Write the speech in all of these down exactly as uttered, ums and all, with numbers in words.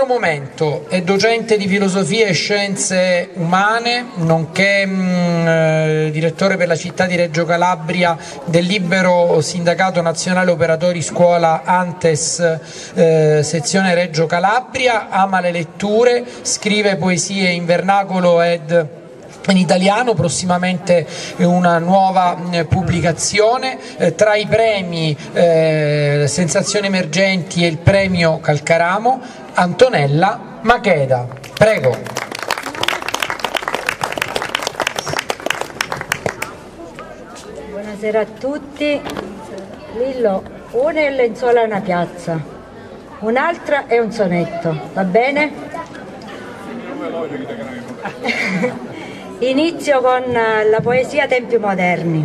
altro momento. È docente di filosofia e scienze umane, nonché mh, eh, direttore per la città di Reggio Calabria del libero sindacato nazionale operatori scuola Antes, eh, sezione Reggio Calabria. Ama le letture, scrive poesie in vernacolo ed in italiano, prossimamente una nuova eh, pubblicazione. Eh, tra i premi eh, Sensazioni Emergenti e il premio Calcaramo, Antonella Macheda. Prego. Buonasera a tutti. Lillo, una è lenzuola a una piazza, un'altra è un sonetto, va bene? Inizio con la poesia Tempi moderni.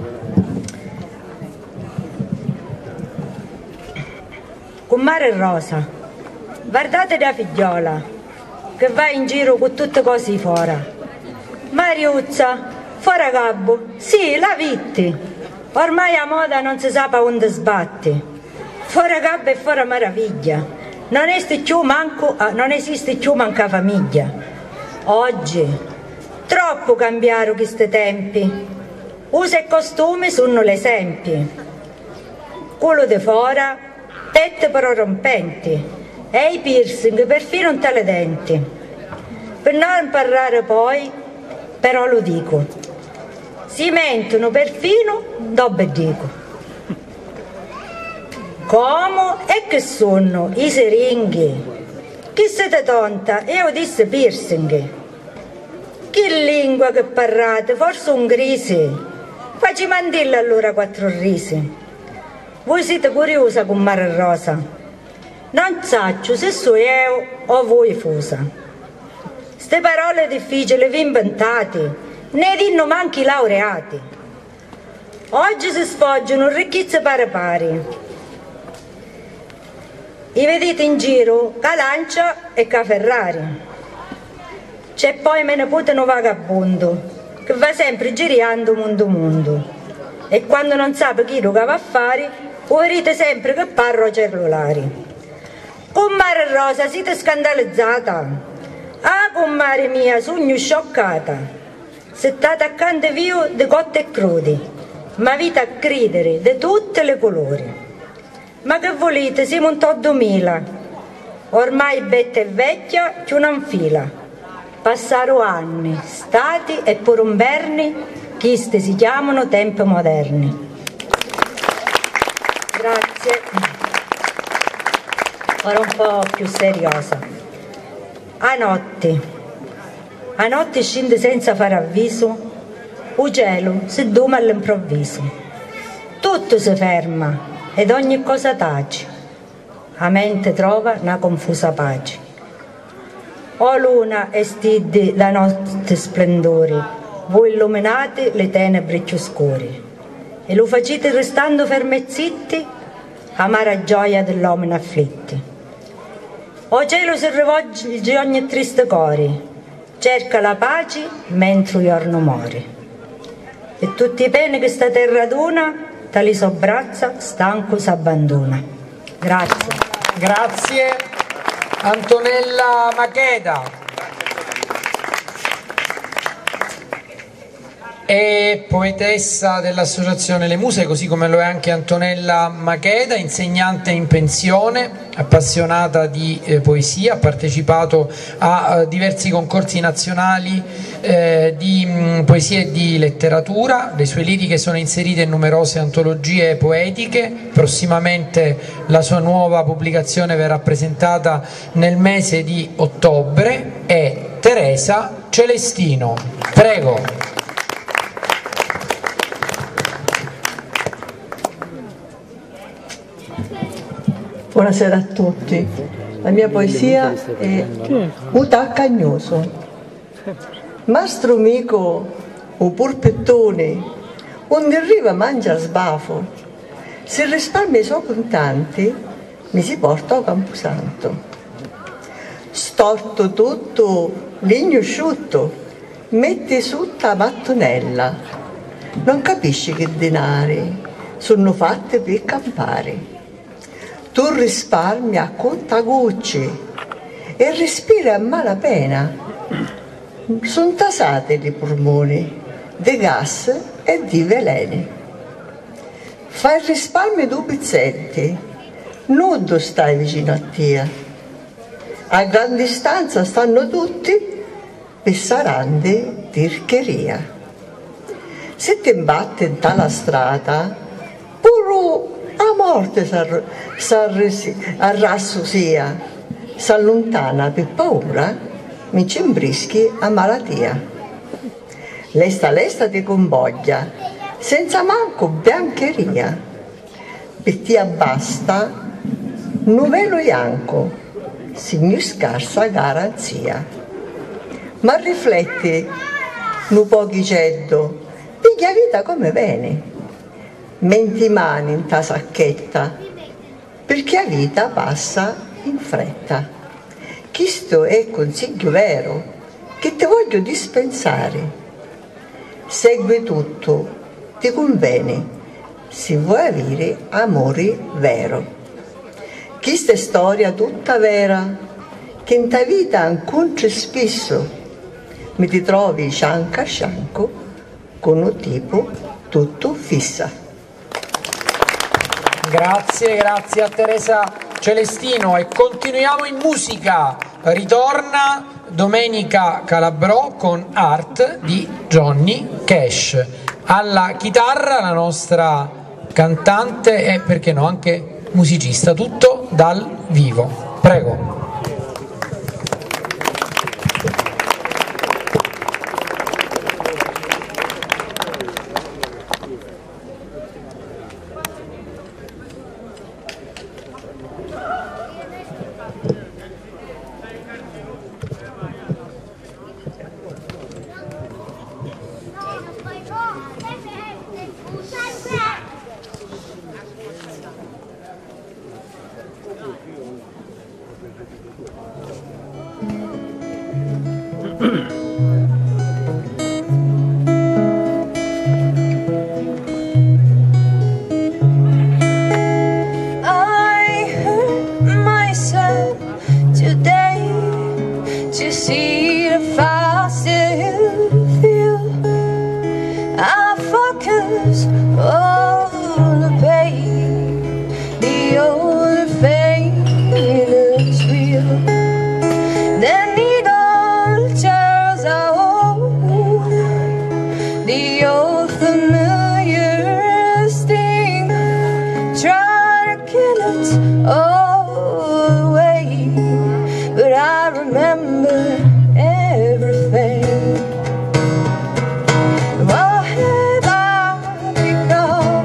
Con mare rosa, guardate la figliola che va in giro con tutte cose di fora. Mariuzza, fora gabbo, sì, la vitti. Ormai a moda non si sa onde sbatti. Fora gabbo e fora meraviglia. Non esiste più manco, non esiste più manca famiglia. Oggi troppo cambiarono questi tempi, usa e costumi sono l'esempio, culo di fora, pette però rompenti, e i piercing perfino un tale denti. Per non parlare poi, però lo dico, si mentono perfino dopo dico. Come e che sono i siringhi? Chi siete tonta? Io disse piercing. Che lingua che parlate, forse un grisi. Facci mandilla allora quattro risi. Voi siete curiosa con mare rosa. Non so se so io o voi fusa. Ste parole difficili vi inventate, ne dinno manchi laureati. Oggi si sfoggiano ricchezze pari pari. I vedete in giro Calancia e Caferrari. C'è poi mio nipote un vagabondo che va sempre girando mondo mondo e quando non sa chi lo va a fare, lo vedete sempre che parlo cellulari. Con mare rosa siete scandalizzata? Ah, con mare mia, sogno scioccata. Se state accanto via di cotte e crudi, ma vita a credere di tutte le colori. Ma che volete, siamo un toddomila. Ormai betta e vecchia che non fila. Passaro anni, stati e pure inverni, questi si chiamano tempi moderni. Grazie. Ora un po' più seriosa. A notte, a notte scende senza fare avviso, il cielo si duma all'improvviso. Tutto si ferma ed ogni cosa tace. La mente trova una confusa pace. O luna e stidi la notte splendori, voi illuminate le tenebre più scure, e lo facete restando fermi e zitti, amara gioia dell'uomo afflitti. O cielo si rivolge ogni triste cori, cerca la pace mentre il giorno muore. E tutti i peni che sta terra aduna, tali sobbrazza, stanco s'abbandona. Grazie. Grazie. Antonella Macheda. È poetessa dell'Associazione Le Muse, così come lo è anche Antonella Macheda, insegnante in pensione, appassionata di eh, poesia, ha partecipato a eh, diversi concorsi nazionali eh, di mh, poesia e di letteratura. Le sue liriche sono inserite in numerose antologie poetiche. Prossimamente la sua nuova pubblicazione verrà presentata nel mese di ottobre. È Teresa Celestino. Prego. Buonasera a tutti. La mia poesia è Utà Cagnoso. Mastro mico, o purpettone, onde arriva mangia sbafo. Se risparmia i suoi contanti, mi si porta a Camposanto. Storto tutto, legno asciutto, metti sotto la mattonella. Non capisci che denari sono fatti per campare. Tu risparmi a contagucci e respira a malapena. Sono tasati i polmoni di gas e di veleni. Fai il risparmio due pizzetti, nudo stai vicino a te. A gran distanza stanno tutti per sarande tircheria. Se ti imbatte in tale strada, pure a morte s'arrasso sia, s'allontana per paura, mi ci imbrischi a malattia. Lesta lesta ti convoglia, senza manco biancheria, per ti abbasta un velo bianco, signor scarsa garanzia. Ma rifletti, un pochicetto, piglia vita come bene, menti mani in ta sacchetta, perché la vita passa in fretta. Questo è consiglio vero che ti voglio dispensare. Segui tutto, ti conviene, se vuoi avere amore vero. Questa è storia tutta vera, che in ta vita incontri spesso, mi ti trovi scianco a scianco con un tipo tutto fissa. Grazie, grazie a Teresa Celestino e continuiamo in musica. Ritorna Domenica Calabrò con Art di Johnny Cash. Alla chitarra la nostra cantante e, perché no, anche musicista, tutto dal vivo. Prego. What have I become?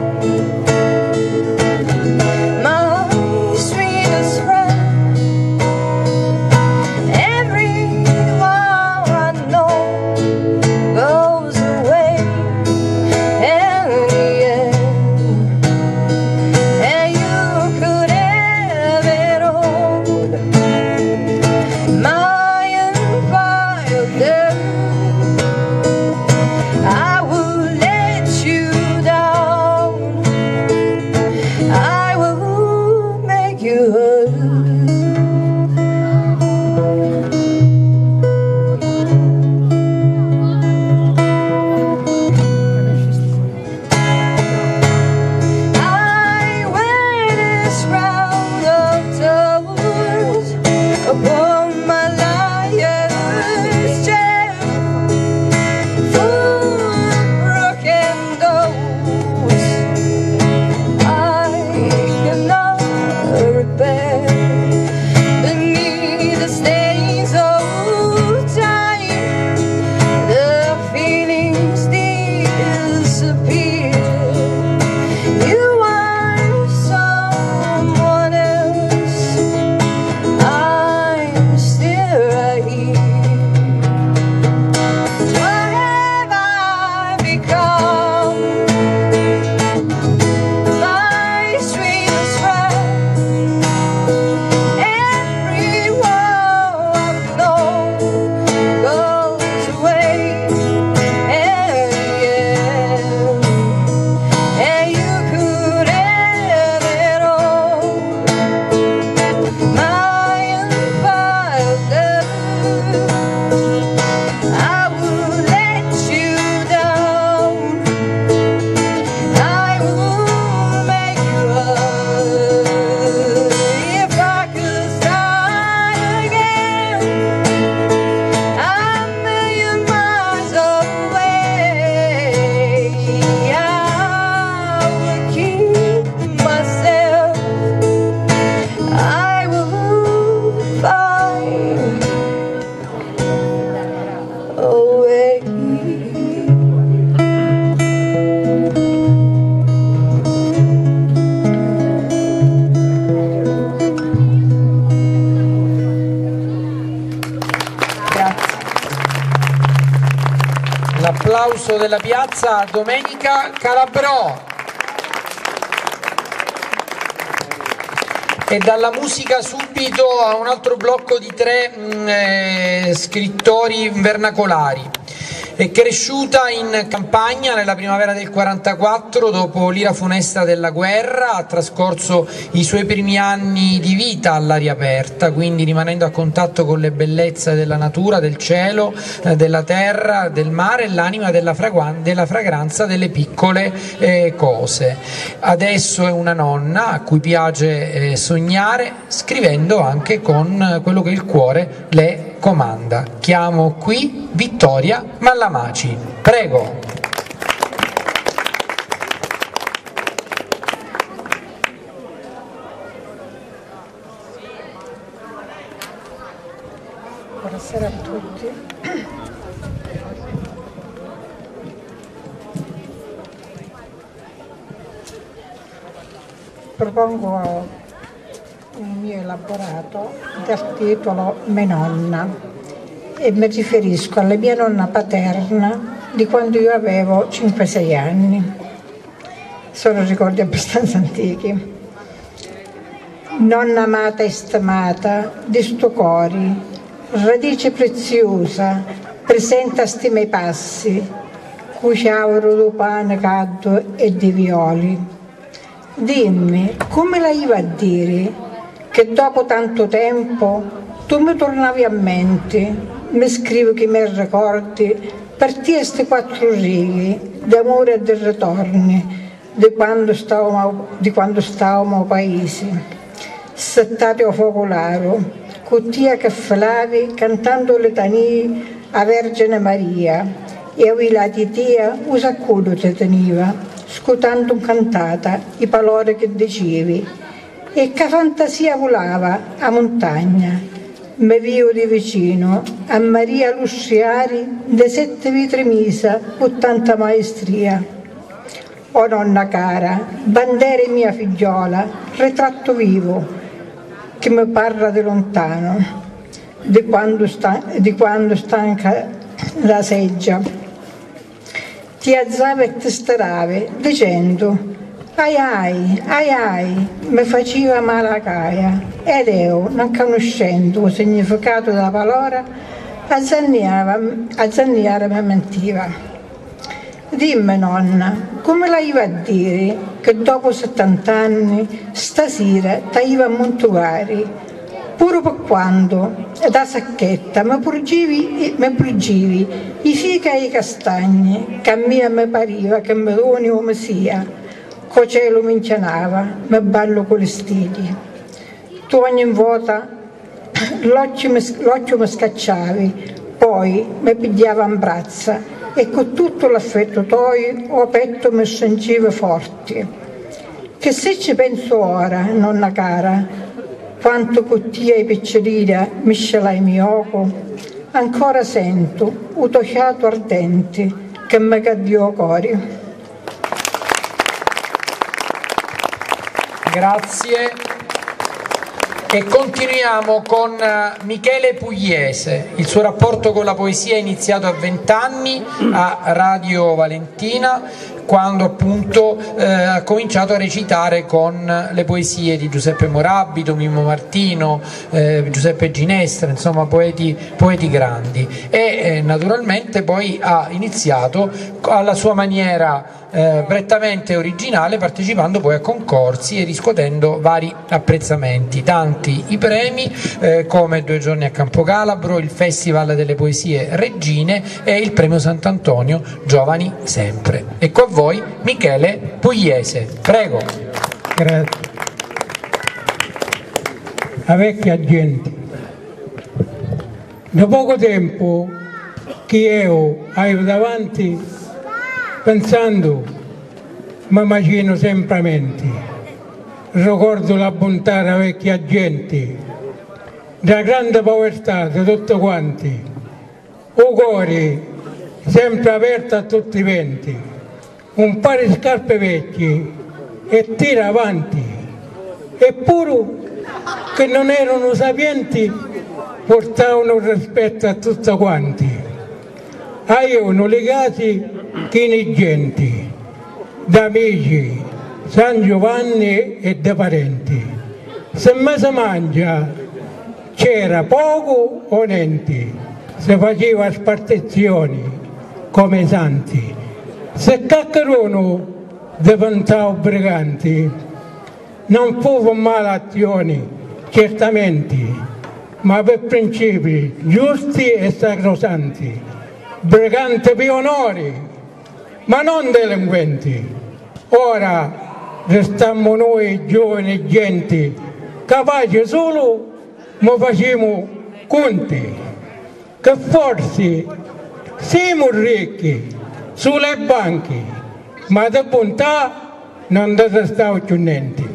applauso della piazza a Domenica Calabrò. E dalla musica subito a un altro blocco di tre mh, eh, scrittori vernacolari. È cresciuta in campagna nella primavera del quarantaquattro, dopo l'ira funesta della guerra, ha trascorso i suoi primi anni di vita all'aria aperta, quindi rimanendo a contatto con le bellezze della natura, del cielo, eh, della terra, del mare e l'anima della, della fragranza delle piccole eh, cose. Adesso è una nonna a cui piace eh, sognare, scrivendo anche con quello che il cuore le comanda. Chiamo qui Vittoria Mallamaci. Prego. Buonasera a tutti. Propongo il mio elaborato dal titolo Me nonna e mi riferisco alla mia nonna paterna di quando io avevo cinque sei anni. Sono ricordi abbastanza antichi. Nonna amata e stimata di sto cori, radice preziosa, presente a sti miei passi, cuciavano di pane caldo e di violi. Dimmi, come la iva a dire che dopo tanto tempo tu mi tornavi a mente, mi scrivi che mi ricordi per te queste quattro righe d'amore e di ritorni di quando stavamo, di quando stavamo a paesi, settati a focolaro, con tia che filavi cantando litanie a Vergine Maria e a lati tia usa culo ti teniva, scutando cantata i parole che dicevi e che fantasia volava a montagna. Mi vio di vicino a Maria Lusciari de sette vitri misa con tanta maestria. O nonna cara, bandiera mia figliola, ritratto vivo che mi parla di lontano, di quando, sta, di quando stanca la seggia. Ti alzavi e ti stiravi dicendo ai ai, ai ai, mi faceva male la caia ed io, non conoscendo il significato della parola, a zanniare mi mentiva. Dimmi nonna, come la iva a dire che dopo settanta anni stasera t'aiva a Montuari, pure per quando da sacchetta mi porgivi, mi porgivi i fichi e i castagni, che a me mi pareva che mi doni come sia, co cielo mi incenava, mi ballo con le stili. Tu ogni volta l'occhio mi, l'occhio mi scacciavi, poi mi pigliava in braccia e con tutto l'affetto tuo o petto mi sentiva forte. Che se ci penso ora, nonna cara, quanto cottia e piccerina miscelai mio oco, ancora sento un tocciato ardente che mi caddiò cuore. Grazie. E continuiamo con Michele Pugliese. Il suo rapporto con la poesia è iniziato a vent'anni a Radio Valentina, quando appunto eh, ha cominciato a recitare con le poesie di Giuseppe Morabito, Mimmo Martino, eh, Giuseppe Ginestra, insomma poeti, poeti grandi, e eh, naturalmente poi ha iniziato alla sua maniera eh, prettamente originale, partecipando poi a concorsi e riscuotendo vari apprezzamenti, tanti i premi eh, come Due giorni a Campocalabro, il Festival delle Poesie Regine e il Premio Sant'Antonio Giovani Sempre. E con voi Michele Pugliese, prego. Grazie. La vecchia gente. Da poco tempo che io avevo davanti pensando, mi immagino sempre a mente, ricordo la bontà della vecchia gente, della grande povertà di tutti quanti, o cuore sempre aperto a tutti i venti, un paio di scarpe vecchie e tira avanti, eppure che non erano sapienti portavano rispetto a tutti quanti, avevano legati chini gente, d'amici, San Giovanni e da parenti. Se mi si mangia c'era poco o niente, si faceva spartizioni come i santi. Se caccarono diventava briganti, non fu malazioni, certamente, ma per principi giusti e sacrosanti, briganti per onori, ma non delinquenti. Ora restiamo noi giovani gente, capaci solo ma facciamo conti, che forse siamo ricchi sulle banche, ma di bontà non ne stavo più niente.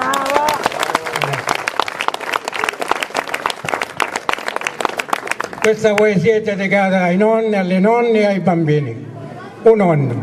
Questa poesia è dedicata ai nonni, alle nonne e ai bambini. Un nonno.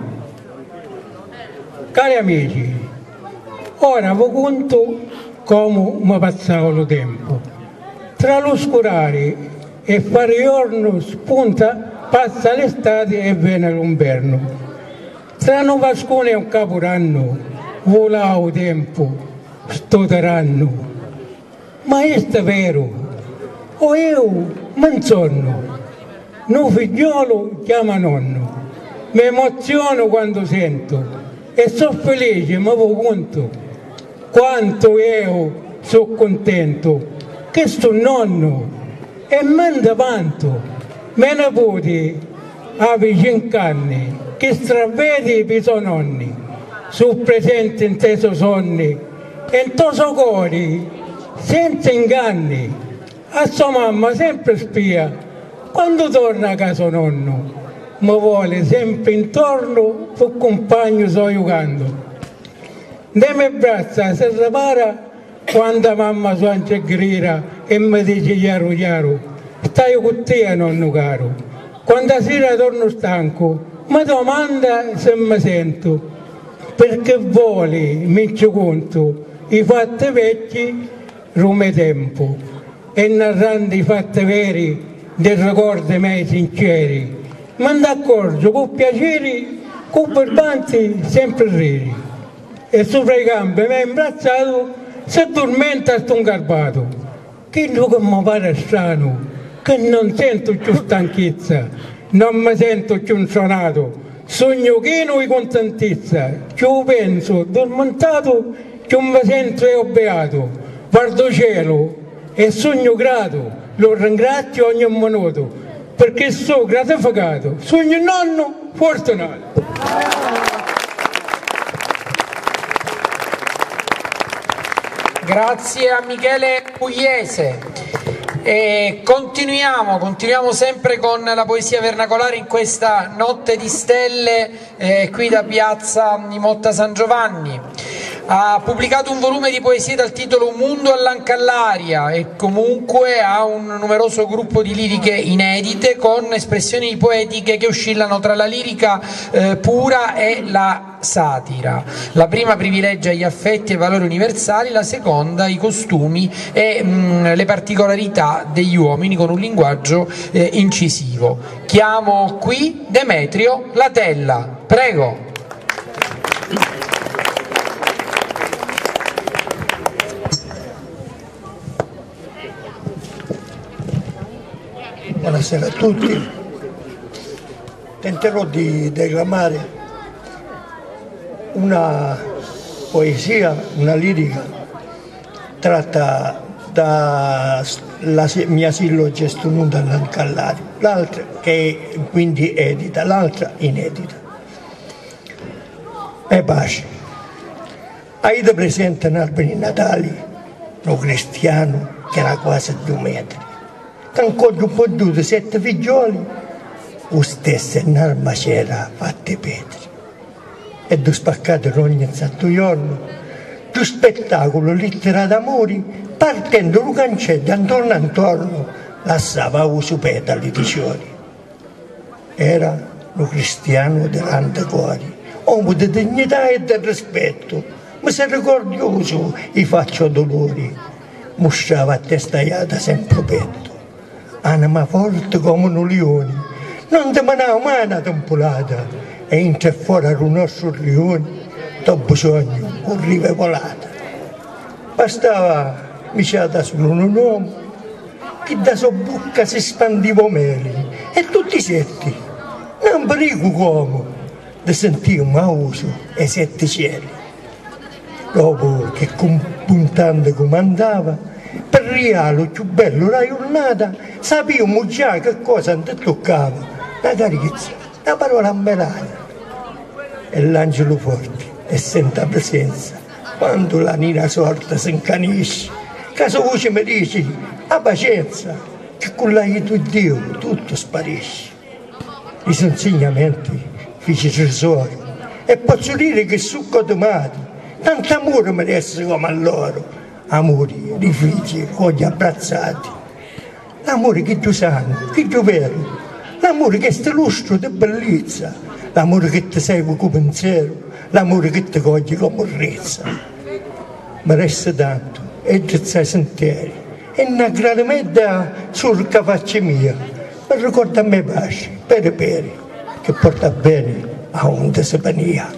Cari amici, ora vi conto come mi passavo il tempo. Tra l'oscurare e fare giorno spunta, passa l'estate e viene l'inverno. Tra un vascone e un caporanno, vola il tempo, sto tiranno. Ma è vero, o io non sono, un figliolo chiama nonno. Mi emoziono quando sento e sono felice, ma vi conto quanto io sono contento che sto nonno e manda quanto me ne puti a cinque anni che stravedi per i suoi nonni, su presente in te suoi sonni e in tuo suo cuore senza inganni. A sua mamma sempre spia quando torna a casa nonno, mi vuole sempre intorno fu compagno sto giocando. Ne mi abbraccia si ripara quando mamma sua ci grida e mi dice chiaro chiaro, stai con te nonno caro. Quando sera torno stanco mi domanda se mi sento, perché vuole mi ci conto i fatti vecchi rume tempo e narrando i fatti veri dei ricordi miei sinceri. Ma ne accorgo con piacere, con birbanti sempre riri. E sopra i campi mi ha imbracciato, si addormenta sto un garbato. Che che mi pare strano, che non sento più stanchezza, non mi sento più insonato, sogno chino di contentezza, ci penso, addormentato, che mi sento io beato, guardo cielo e sogno grato, lo ringrazio ogni minuto, perché sono gratificato, sogno nonno fortunato. Grazie a Michele Pugliese. E continuiamo, continuiamo sempre con la poesia vernacolare in questa notte di stelle eh, qui da piazza di Motta San Giovanni. Ha pubblicato un volume di poesie dal titolo Un mondo all'Ancallaria e comunque ha un numeroso gruppo di liriche inedite con espressioni poetiche che oscillano tra la lirica eh, pura e la satira. La prima privilegia gli affetti e i valori universali, la seconda i costumi e mh, le particolarità degli uomini con un linguaggio eh, incisivo. Chiamo qui Demetrio Latella, prego. Buonasera a tutti, tenterò di declamare una poesia, una lirica tratta dalla mia silloge Sto mondo all'Ancallaria, l'altra che è quindi edita, l'altra inedita. E pace. Avete presente in alberi natali, lo cristiano che era quasi due metri. Tancoggio potuto sette figlioli, o stesse in arma c'era fatte petri. E due spaccate ogni santo giorno, due spettacolo lettera d'amori, partendo lo cancello intorno intorno, lassava o su petali di fiori. Era lo cristiano delante cuori, uomo di dignità e del rispetto, misericordioso e faccio dolori, mostrava a testaiata sempre petto. Anima forte come un leone, non demanava mai una tempolata e entra fuori al nostro rione, dopo bisogno, con rive volata. Bastava miciata solo un uomo, che da sua bocca si spandiva meli, e tutti i setti, non perico come, di sentire un mauso e sette cieli. Dopo che puntando comandava, per rialo più bello la giornata, sapevamo già che cosa ti toccava, la carezza, la parola ammelata. E l'angelo forte e senta presenza, quando la nina sorta si incanisce, caso voce mi dici, a pazienza, che con l'aiuto di Dio tutto sparisce. I suoi insegnamenti fece tesoro, e posso dire che su codomati, tanto amore meresse come a loro, amori di figli con gli abbracciati, l'amore che tu sanno, che tu vedi, l'amore che sta lustro di bellezza, l'amore che ti segue con pensiero, l'amore che ti coglie con morrezza. Ma resta tanto, e ti sai sentire, e una gradimenta sul che faccia mia, per ricorda a me pace, pere pere, che porta bene a onde si pania.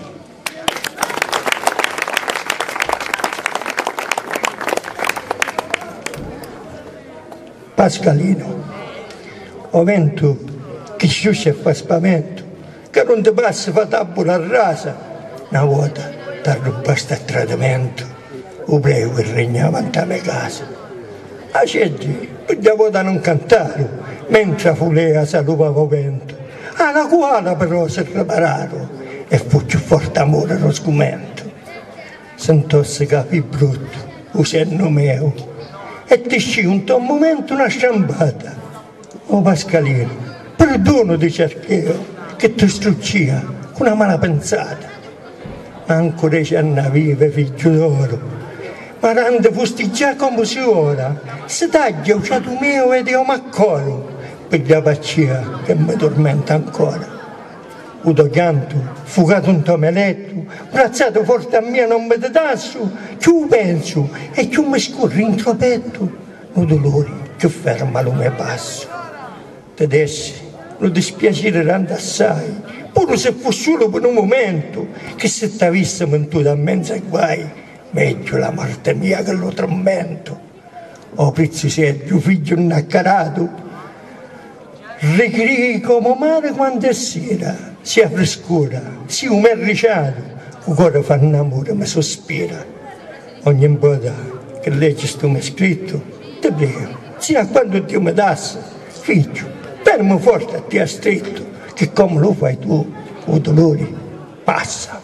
Pascalino, o vento che sciuscia e fa spavento, che non ti passa fa tabula rasa, una volta ti arrubaste a tradimento, o prego che regnava in tale casa. A ceggi, quella volta non cantare, mentre fulea saluvava vento, alla quale però si ripararono, e fu più forte amore lo sgomento. Sentosse capi brutto, o senno mio, e ti sciunta un momento una strambata. O Pascalino, perdono di cercheo, che ti struccia con una mala pensata. Ancora c'è una vive figlio d'oro, ma rande fusti già come si ora, si taglia usato mio e dio maccolo, per la pazzia che mi tormenta ancora. Udo pianto, fugato un tomeletto, brazzato forte a mia non mi tasso, più penso e più mi scorre in tropetto, un dolore che ferma lo mio passo. Tedessi, lo dispiacere rende assai, pure se fu solo per un momento, che se t'avessimo in tu da mezzo ai guai, meglio la morte mia che lo tormento. O pezzi Sergio, figlio innaccarato, rigrighi come mare quando è sera, si affrescura, si umerriciato, il cuore fa un amore, mi sospira. Ogni volta che leggi sto mi scritto, ti prego, sia a quando Dio mi dasse, figlio, fermo forte a te a stretto, che come lo fai tu, o dolore passa.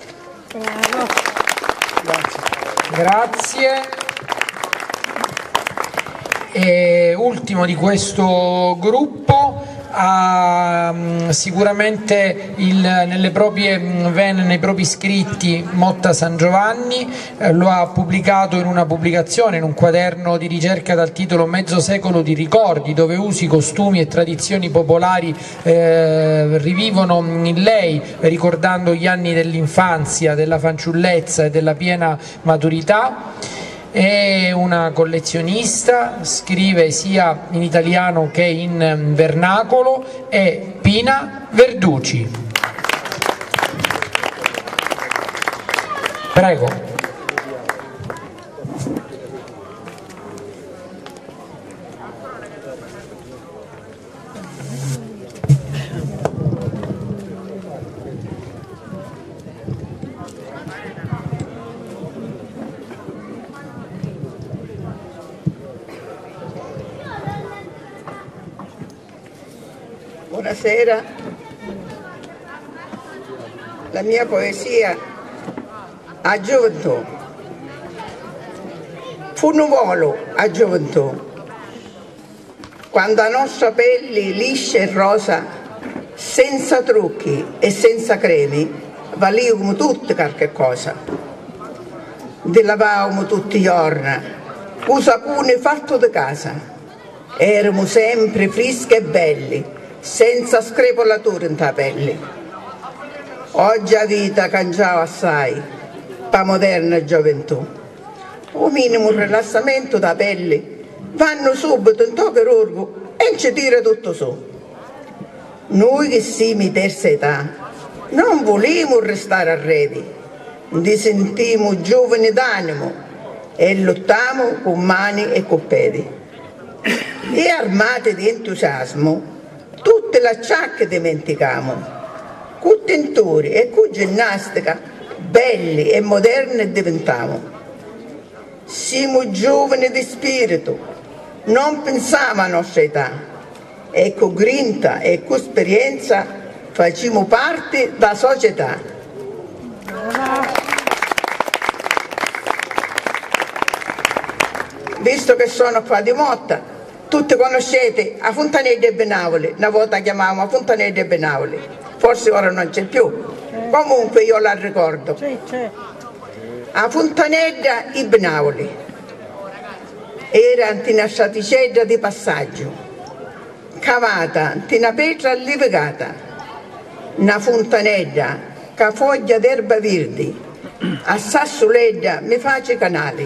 Grazie. Grazie. E ultimo di questo gruppo, ha sicuramente il, nelle proprie vene, nei propri scritti Motta San Giovanni, eh, lo ha pubblicato in una pubblicazione, in un quaderno di ricerca dal titolo Mezzo secolo di ricordi, dove usi, costumi e tradizioni popolari eh, rivivono in lei, ricordando gli anni dell'infanzia, della fanciullezza e della piena maturità. È una collezionista, scrive sia in italiano che in vernacolo, è Pina Verducci. Prego. Buonasera, la mia poesia a gioventù. Fu un volo a gioventù, quando la nostra pelle liscia e rosa, senza trucchi e senza cremi, valivamo tutte qualche cosa. Delavavamo tutti i giorni, un sapone fatto di casa, eravamo sempre freschi e belli, senza screpolature in ta pelle. Oggi la vita cangiava assai, pa moderna gioventù. Un minimo rilassamento da pelle, vanno subito in tocco orgo e ci tira tutto su. Noi che siamo di terza età, Non volevamo restare arredi, ci sentimmo giovani d'animo e lottiamo con mani e con piedi. E armati di entusiasmo, tutte le acciacche dimenticamo, con tentori e con ginnastica, belli e moderni diventiamo. Siamo giovani di spirito, non pensiamo alla nostra età, e con grinta e con esperienza facciamo parte della società. Visto che sono qua di Motta, tutti conoscete a Fontanella e Benavoli, una volta chiamavamo a Fontanella e Benavoli, forse ora non c'è più, comunque io la ricordo. A Fontanella e Benavoli era una straticella di passaggio, cavata, una pietra levigata, una fontanella che foglia d'erba verdi, a Sassuleggia mi face canali.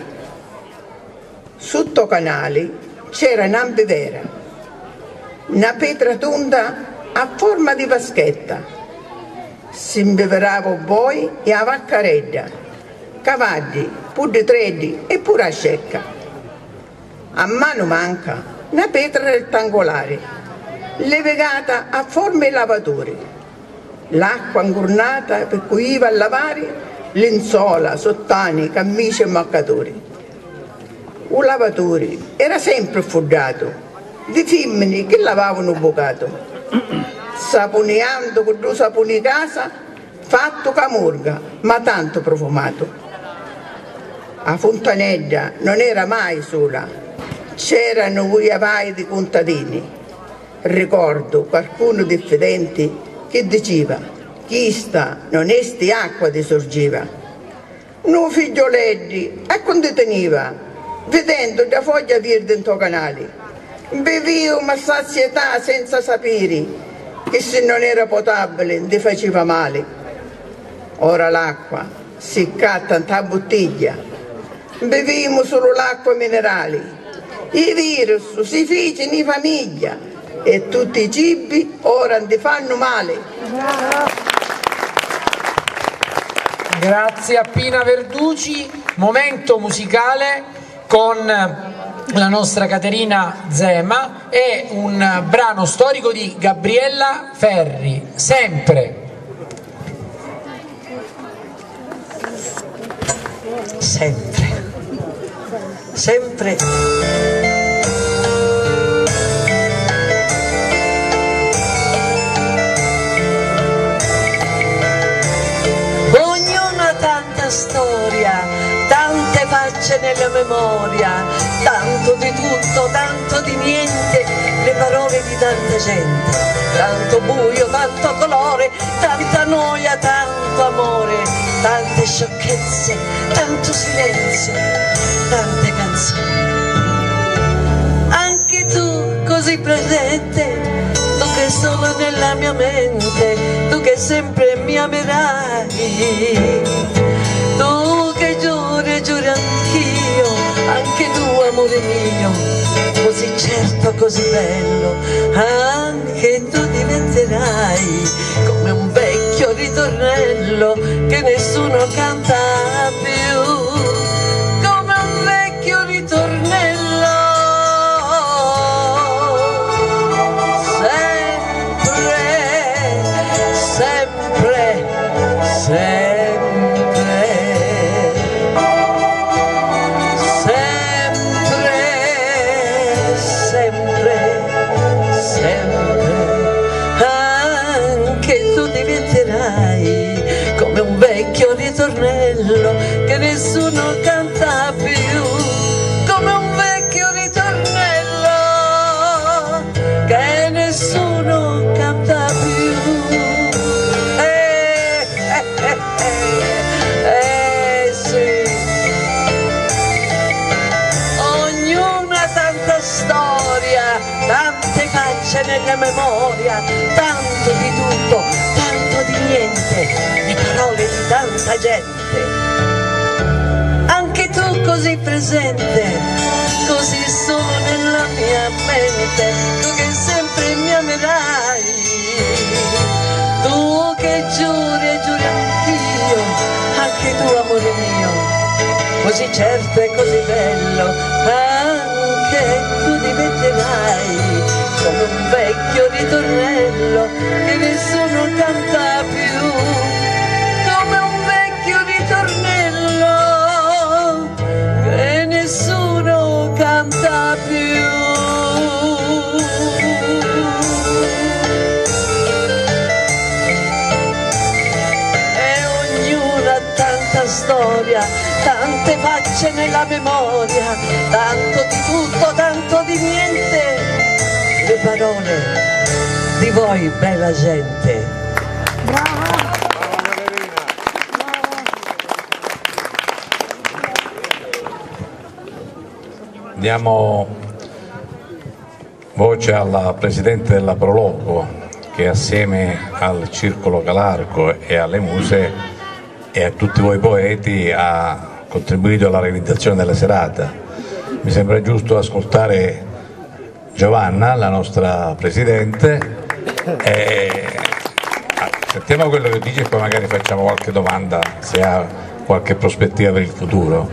Sotto canali c'era un'ambivera, una pietra tonda a forma di vaschetta. Si imbeverava poi e a vaccareggia, cavalli, pure tredi e pure a scecca. A mano manca una pietra rettangolare, levigata a forma di lavatori. L'acqua ingornata per cui iva a lavare lenzuola, sottani, camicie e maccatori. Un lavatore era sempre affondato di femmine che lavavano un bocato, saponeando con due saponi di casa fatto camorga, ma tanto profumato. A Fontanella non era mai sola, c'erano quei avai di contadini. Ricordo qualcuno diffidente che diceva: chi sta non esti acqua ti sorgeva. No figlioletti, e quando teniva vedendo da foglia verde dentro canali, bevivo una sazietà senza sapere che se non era potabile ti faceva male. Ora l'acqua si catta in bottiglia, beviamo solo l'acqua minerale, i virus si ficino in famiglia e tutti i cibi ora ti fanno male. Grazie a Pina Verducci. Momento musicale con la nostra Caterina Zema e un brano storico di Gabriella Ferri, Sempre. Sempre, sempre. Ognuno ha tanta storia, tante facce nella memoria, tanto di tutto, tanto di niente, le parole di tanta gente, tanto buio, tanto colore, tanta noia, tanto amore, tante sciocchezze, tanto silenzio, tante canzoni. Anche tu così presente, tu che solo nella mia mente, tu che sempre mi amerai, tu che giuri, giuri anch'io, anche tu amore mio, così certo, così bello, anche tu diventerai come un vecchio ritornello che nessuno canta più, come un vecchio ritornello, sempre, sempre, sempre. Come un vecchio ritornello che nessuno canta più, come un vecchio ritornello che nessuno canta più. Eh, eh, eh, eh, eh sì. Ognuno ha tanta storia, tante facce nella memoria, tanto di tutto, tanto di niente, le parole di tanta gente. Anche tu così presente, così solo nella mia mente, tu che sempre mi amerai, tu che che giuri e giuri anch'io, anche tu amore mio, così certo e così bello, anche tu diventerai come un vecchio ritornello che nessuno canta più, come un vecchio ritornello che nessuno canta più. Storia, tante facce nella memoria, tanto di tutto, tanto di niente, le parole di voi bella gente. Diamo voce alla Presidente della Proloco che assieme al Circolo Calarco e alle Muse e a tutti voi poeti ha contribuito alla realizzazione della serata. Mi sembra giusto ascoltare Giovanna, la nostra Presidente, e sentiamo quello che dice e poi magari facciamo qualche domanda se ha qualche prospettiva per il futuro.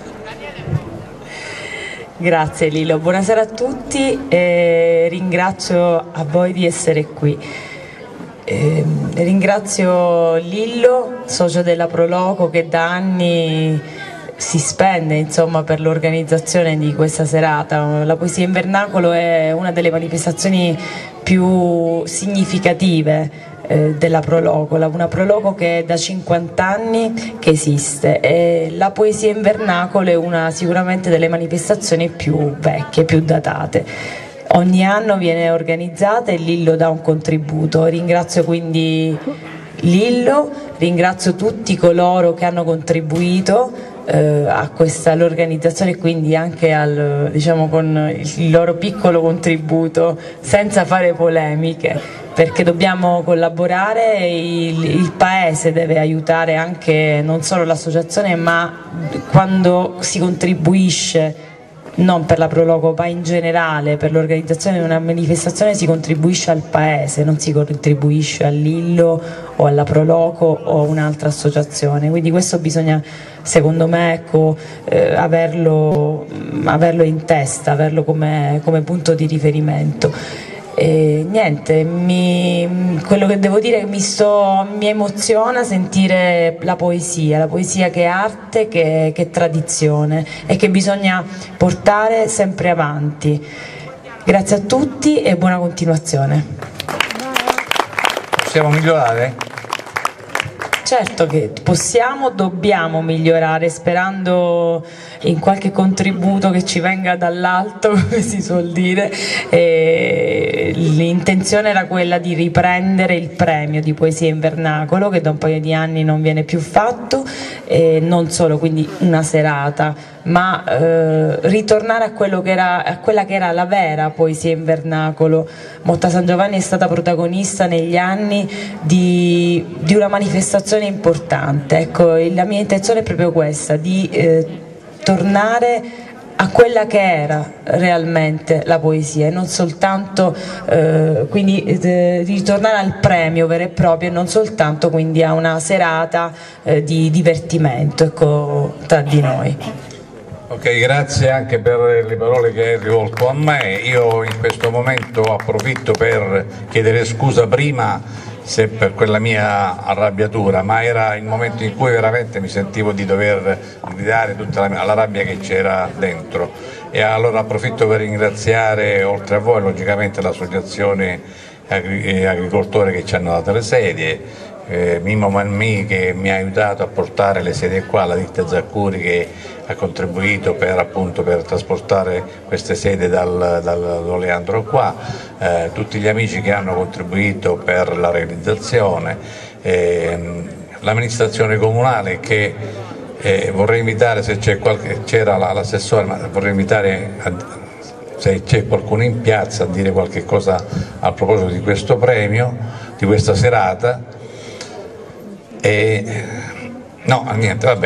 Grazie Lillo, buonasera a tutti e ringrazio a voi di essere qui. Eh, ringrazio Lillo, socio della Proloco, che da anni si spende insomma, per l'organizzazione di questa serata. La poesia in vernacolo è una delle manifestazioni più significative eh, della Proloco, una Proloco che è da cinquanta anni che esiste e la poesia in vernacolo è una sicuramente delle manifestazioni più vecchie, più datate. Ogni anno viene organizzata e Lillo dà un contributo. Ringrazio quindi Lillo, ringrazio tutti coloro che hanno contribuito eh, a questa all'organizzazione e quindi anche al, diciamo, con il loro piccolo contributo, senza fare polemiche, perché dobbiamo collaborare, il, il paese deve aiutare anche non solo l'associazione, ma quando si contribuisce non per la Proloco ma in generale per l'organizzazione di una manifestazione si contribuisce al paese, non si contribuisce a Lillo o alla Proloco o a un'altra associazione, quindi questo bisogna secondo me ecco, eh, averlo, averlo in testa, averlo come, come punto di riferimento. E niente, mi, quello che devo dire è che mi, sto, mi emoziona sentire la poesia, la poesia che è arte, che, che è tradizione e che bisogna portare sempre avanti. Grazie a tutti e buona continuazione. Possiamo migliorare? Certo che possiamo, dobbiamo migliorare sperando in qualche contributo che ci venga dall'alto, come si suol dire. L'intenzione era quella di riprendere il premio di poesia in vernacolo che da un paio di anni non viene più fatto, e non solo quindi una serata, ma eh, ritornare a, quello che era, a quella che era la vera poesia in vernacolo. Motta San Giovanni è stata protagonista negli anni di, di una manifestazione importante, ecco, la mia intenzione è proprio questa, di eh, tornare a quella che era realmente la poesia e non soltanto eh, quindi eh, ritornare al premio vero e proprio e non soltanto quindi a una serata eh, di divertimento, ecco, tra di noi. Ok, grazie anche per le parole che hai rivolto a me. Io in questo momento approfitto per chiedere scusa prima se per quella mia arrabbiatura, ma era il momento in cui veramente mi sentivo di dover gridare tutta la, la rabbia che c'era dentro, e allora approfitto per ringraziare oltre a voi logicamente l'associazione Agri agricoltori che ci hanno dato le sedie, eh, Mimmo Manmi che mi ha aiutato a portare le sedie qua, la ditta Zaccuri che ha contribuito per, appunto, per trasportare queste sedie dal, dal Oleandro qua, eh, tutti gli amici che hanno contribuito per la realizzazione, eh, l'amministrazione comunale che eh, vorrei invitare, se c'è qualche, c'era l'assessore, ma vorrei invitare a, se c'è qualcuno in piazza a dire qualche cosa a proposito di questo premio, di questa serata. E, no, niente, va bene.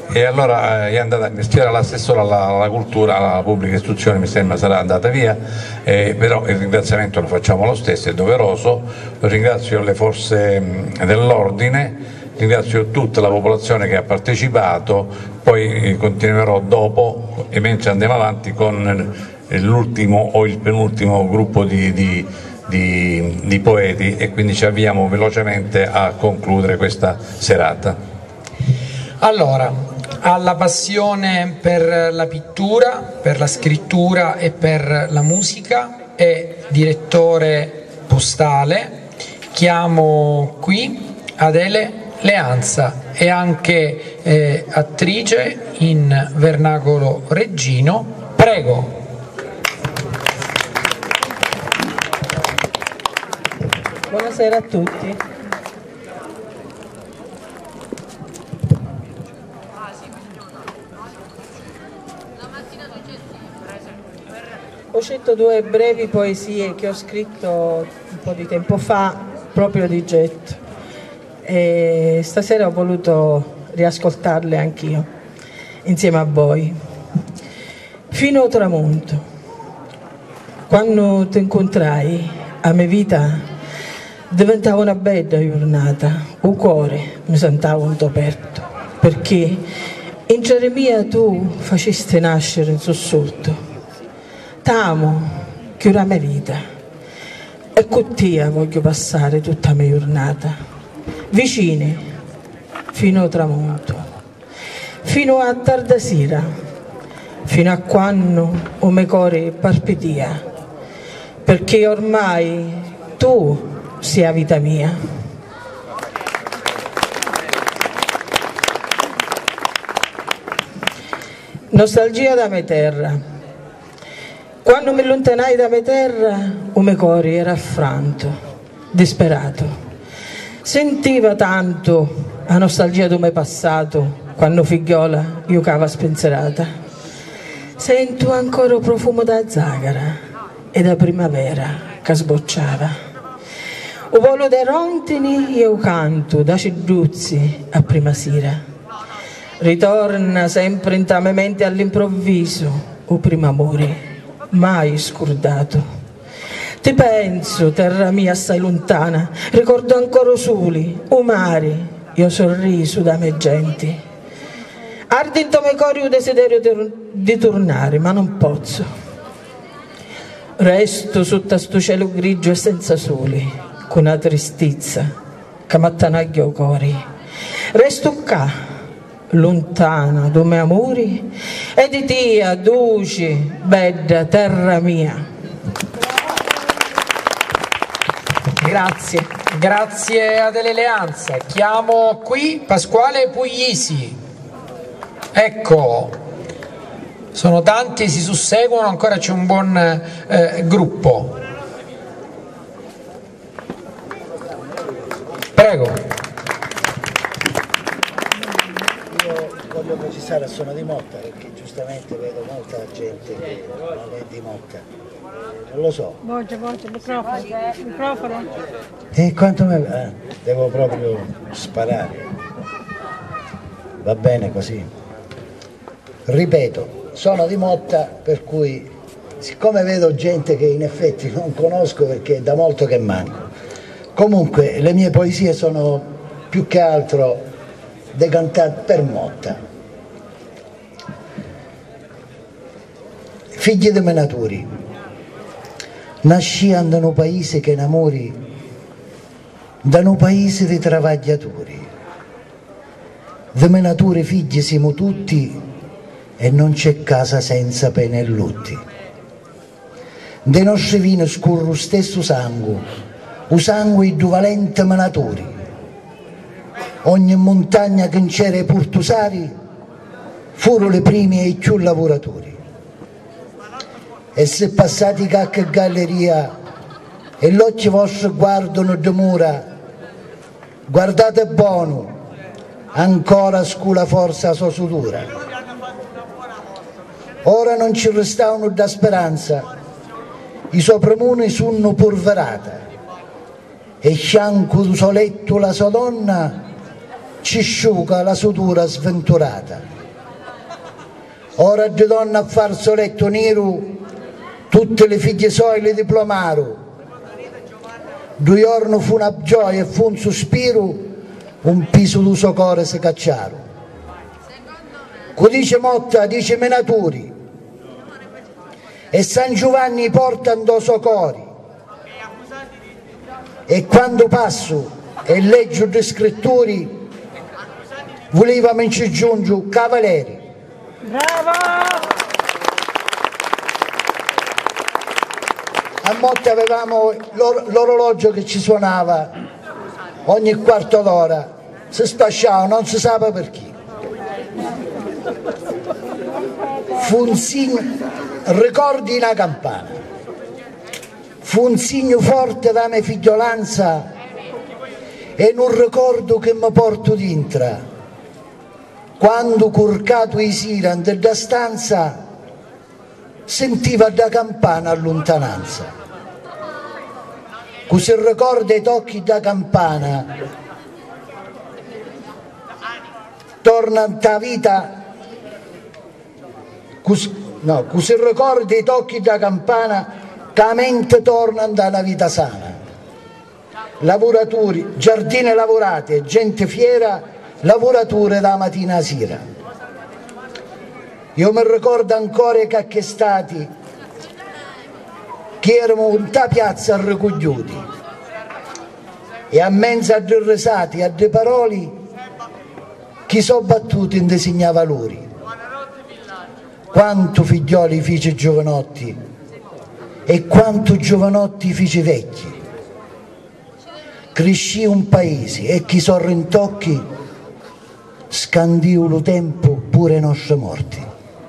e allora eh, è andata a investire l'assessore alla, alla cultura, alla pubblica istruzione, mi sembra sarà andata via, eh, però il ringraziamento lo facciamo lo stesso, è doveroso. Ringrazio le forze mh, dell'ordine, ringrazio tutta la popolazione che ha partecipato, poi eh, continuerò dopo e mentre andiamo avanti con l'ultimo o il penultimo gruppo di, di, di, di poeti, e quindi ci avviamo velocemente a concludere questa serata. Allora, alla passione per la pittura, per la scrittura e per la musica, è direttore postale. Chiamo qui Adele Leanza, è anche eh, attrice in vernacolo reggino. Prego. Buonasera a tutti. Ho scelto due brevi poesie che ho scritto un po' di tempo fa, proprio di getto, e stasera ho voluto riascoltarle anch'io, insieme a voi. Fino al tramonto, quando ti incontrai, a mia vita diventava una bella giornata, il cuore mi sentava un aperto, perché in Geremia tu facesti nascere un sussulto. T'amo, che ora mia vita, e con te voglio passare tutta la mia giornata, vicini, fino al tramonto, fino a tarda sera, fino a quando o me cuore palpitia, perché ormai tu sia vita mia. Nostalgia da mia terra. Quando mi allontanai da mia terra, il mio cuore era affranto, disperato. Sentiva tanto la nostalgia del mio passato, quando figliola io cava spensierata. Sento ancora il profumo da zagara e da primavera che sbocciava. O volo dei rontini io canto da cedruzzi a prima sera. Ritorna sempre in mia mente all'improvviso o primo amore, mai scordato. Ti penso, terra mia assai lontana, ricordo ancora soli, o mari, io sorriso da me genti. Arde in tuo cuore il desiderio di tornare, ma non posso. Resto sotto sto cielo grigio e senza soli, con una tristezza che m'attanaglia il cuore. Resto qua, lontana dai miei amori, e di te, duce, bella terra mia. Grazie, grazie Adele Leanza. Chiamo qui Pasquale Puglisi. Ecco, sono tanti, si susseguono, ancora c'è un buon eh, gruppo. Prego. Voglio precisare, sono di Motta, perché giustamente vedo molta gente che non è di Motta, non lo so. Voce, voce, microfono, microfono. E quanto me... Eh, devo proprio sparare. Va bene così. Ripeto, sono di Motta, per cui siccome vedo gente che in effetti non conosco perché è da molto che manco. Comunque le mie poesie sono più che altro decantate per Motta. Figli di menaturi, nasciando in un paese che innamori, da un paese di travagliatori. Di menaturi figli siamo tutti e non c'è casa senza pene e lutti. Dei nostri vini scorre lo stesso sangue, o sangue di valenti menaturi. Ogni montagna che c'era i portusari furono le prime e i più lavoratori. E se passati qualche galleria e l'occhio vostro guardano di mura, guardate buono, ancora scuola forza la sua sudura. Ora non ci restavano da speranza, i suoi premuni sono polverata, e scianco du soletto la sua donna ci sciuga la sutura sventurata. Ora di donna a far soletto nero, tutte le figlie sue le diplomarono. Due giorni fu una gioia e fu un sospiro, un piso d'uso cuore si cacciarono. Dice Motta, dice Menaturi, e San Giovanni porta in suo cori, e quando passo e leggio le scritture voleva mi ci giungere cavalieri. Bravo! A Motta avevamo l'or l'orologio che ci suonava ogni quarto d'ora, si spasciava, non si sa perché. Fu un segno, ricordi una campana, fu un segno forte da mia figliolanza e un ricordo che mi porto dentro, quando curcato i siran della stanza sentiva da campana a lontananza. Così ricorda i tocchi da campana, torna a vita. No, così ricordi i tocchi da campana che la mente torna da una vita sana. Lavoratori, giardini lavorati, gente fiera, lavoratori da mattina a sera. Io mi ricordo ancora che che stati che eravamo in ta piazza raccogliuti e a mezzo a due risate, a due parole chi sono battuti in disegna valori. Quanto figlioli fece giovanotti e quanto giovanotti fece vecchi. Crescì un paese e chi sono rintocchi scandiu lo tempo pure i nostri morti.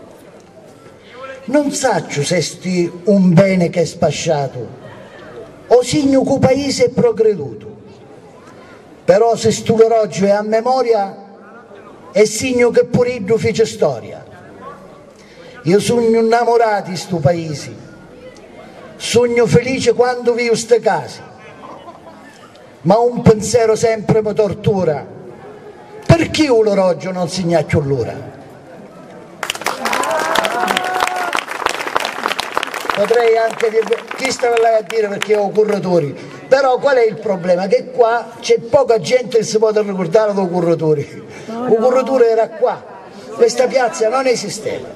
Non saccio se sti un bene che è spasciato o segno che il paese è progreduto, però se stu l'orologio è a memoria è segno che pure io fece storia. Io sogno innamorato di sto paese, sogno felice quando vivo ste case, ma un pensiero sempre mi tortura, perché l'orologio non segna più l'ora? Potrei anche dire, chi stava là a dire perché ho corretori, però qual è il problema? Che qua c'è poca gente che si può ricordare dei corretori, il corretore era qua, questa piazza non esisteva.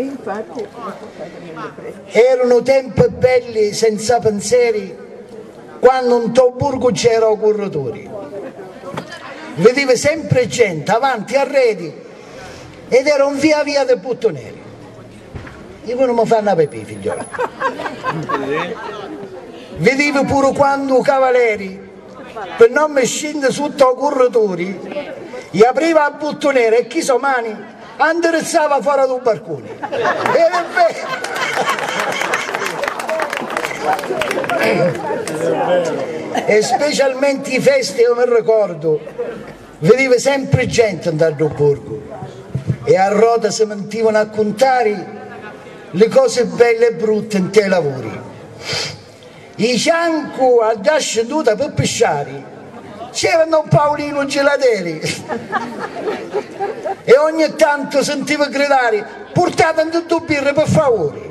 Erano tempi belli senza pensieri quando in Toburgo c'erano corretori, vedevi sempre gente avanti arredi ed era un via via dei buttoneri. Io non mi fanno a pepì, figliola. Vedevi pure quando i cavalieri per non mi scendere sotto i corretori gli apriva il buttonere e chi so mani andrezzava fuori da un barcone. Ed è vero. E specialmente i feste, io mi ricordo, vedevi sempre gente andare a Borgo e a Rota si mentivano a contare le cose belle e brutte in te lavori. I cianco a da sceduta per pesciare c'erano un Paolino Gelateri e ogni tanto sentivo gridare portate un due birre per favore.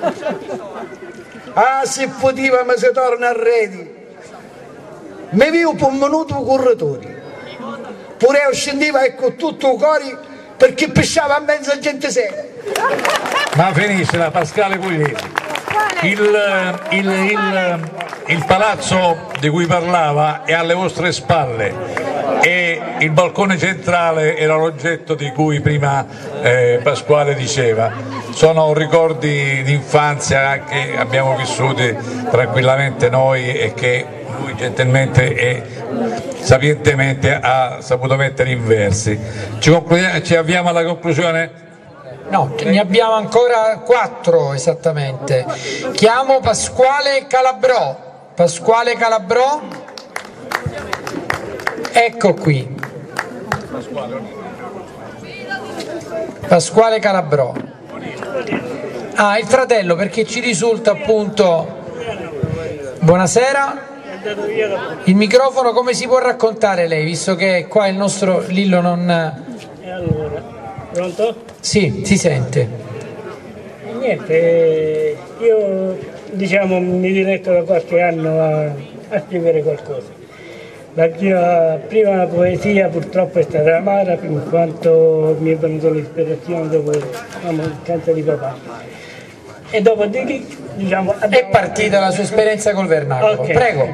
Ah, se poteva ma si torna a reti mi vivo per un minuto corretori pure io scendiva ecco tutto il cori perché pesciava a mezza gente seria. Ma finisce la Pasquale Pugliese. Il, il, il, il palazzo di cui parlava è alle vostre spalle e il balcone centrale era l'oggetto di cui prima eh, Pasquale diceva. Sono ricordi di infanzia che abbiamo vissuti tranquillamente noi e che lui gentilmente e sapientemente ha saputo mettere in versi. Ci, ci avviamo alla conclusione? No, ne abbiamo ancora quattro esattamente. Chiamo Pasquale Calabrò. Pasquale Calabrò. Ecco qui. Pasquale Calabrò. Ah, il fratello perché ci risulta appunto. Buonasera. Il microfono come si può raccontare lei, visto che qua il nostro Lillo non... E allora, pronto? Sì, si sente. E niente, io diciamo mi diletto da qualche anno a, a scrivere qualcosa. La mia prima poesia purtroppo è stata amara, in quanto mi è venuta l'ispirazione dopo la mancanza di papà. E dopo di lì, diciamo... È partita la sua esperienza col vernacolo. Okay. Prego.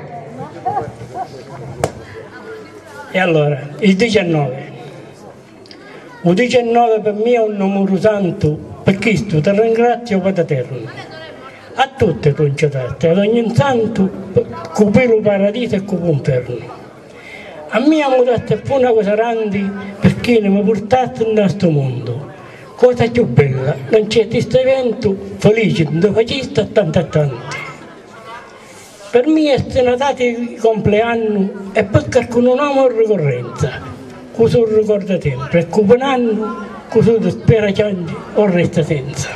E allora, il diciannove. Il diciannove per me è un numero santo, per questo ti ringrazio Padre Eterno. A tutte le concitate, ad ogni santo, con pelo paradiso e con inferno. A me mi dato una cosa grande perché mi portato in questo mondo. Cosa più bella, non c'è questo evento felice, dove faciste a tanti e tanti. Per me essere dati il compleanno è perché con un uomo in ricorrenza, così lo ricorda sempre, e con un anno così ti spera piange o resta senza.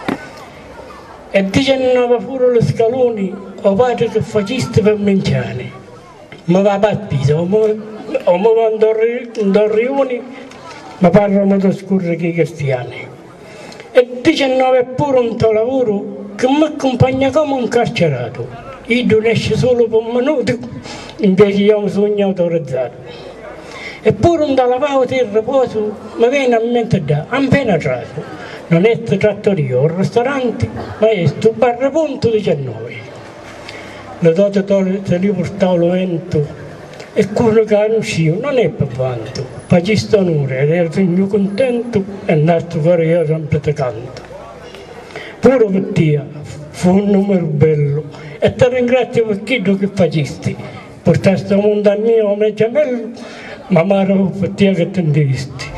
E diciannove furono le scaloni, o padre che faciste per menciane. Ma va a Pisa, o mi vanno in riunioni, ma parlano di scurre che i cristiani. E diciannove pure un tuo lavoro che mi accompagna come un carcerato. Io non esce solo per un minuto, invece io mi sogno autorizzato. Eppure un dalla pausa e il riposo mi viene a mente da, appena traso. Non è trattoria o ristorante, ma è sto barra punto diciannove. Le dote se li portavo lo vento e quello che hanno uscito non è per vanto, ma ci sto onore ed ero il contento e il nostro cuore io sempre ti canto. Pure per te fu un numero bello e ti ringrazio per quello che facesti, portaste al mondo al mio come gemello, ma maro per te che ti indivisti.